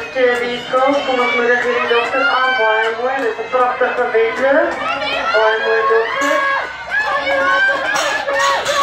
die kant, kom ons moedig hierdie dokters aan, baie mooi, dit is 'n pragtige wedloop, baie mooi dokters.